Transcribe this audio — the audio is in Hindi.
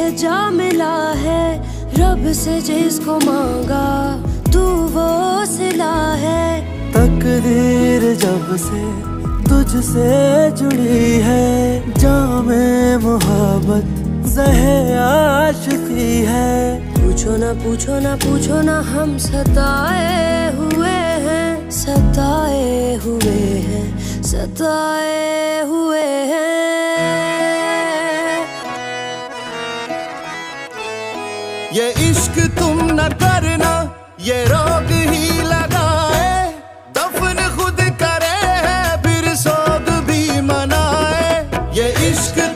है जा मिला है रब से जिसको मांगा तू वो सिला है। तकदीर जब से तुझसे जुड़ी है जामे मोहब्बत ज़हे आशिकी है। पूछो ना पूछो ना पूछो ना हम सताए हुए हैं, सताए हुए हैं, सताए हुए हैं। ये इश्क तुम न करना ये रोग ही लगाए, दफन खुद करे है फिर सोग भी मनाए। ये इश्क